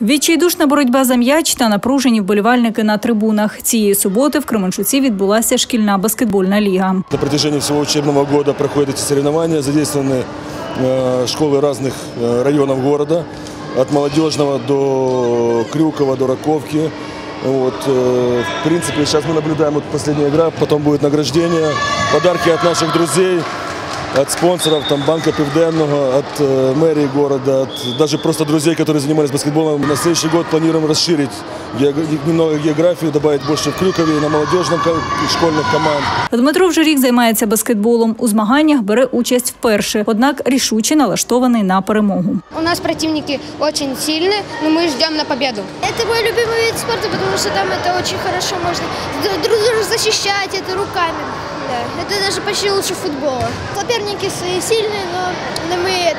Відчайдушна боротьба за м'яч та напружені вболівальники на трибунах. Цієї суботи в Кременчуці відбулася шкільна баскетбольна ліга. На протяжении всего учебного года проходят эти соревнования. Задействованы школы разных районов города, от Молодежного до Крюкова, до Раковки. В принципе, сейчас мы наблюдаем последняя игра, потом будет награждение, подарки от наших друзей, от спонсоров, Банка Південного, от мэрии города, даже просто друзей, которые занимались баскетболом. На следующий год планируем расширить немного географию, добавить больше в Крюкове и на молодежном школьных команд. Дмитро вже рік займається баскетболом. У змаганнях бере участь вперше, однак рішуче налаштований на перемогу. У нас противники очень сильные, но мы ждем на победу. Это мой любимый вид спорта, потому что там это очень хорошо можно друг друга защищать, это руками. Да. Это даже почти лучше футбола. Соперники сильные, но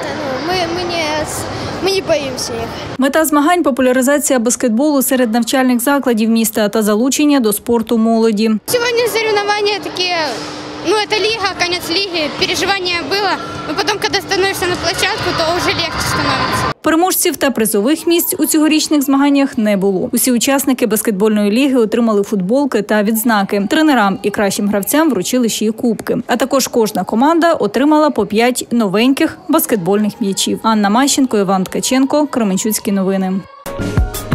мы не боимся их. Мета змагань – популяризація баскетболу серед навчальних закладів міста та залучення до спорту молоді. Сьогодні соревнования такие, это лига, конец лиги, переживания было, но потом, когда становишься на площадку, то уже легче становится. Переможців та призових місць у цьогорічних змаганнях не було. Усі учасники баскетбольної ліги отримали футболки та відзнаки. Тренерам і кращим гравцям вручили ще й кубки. А також кожна команда отримала по 5 новеньких баскетбольних м'ячів. Анна Мащенко, Іван Ткаченко, Кременчуцькі новини.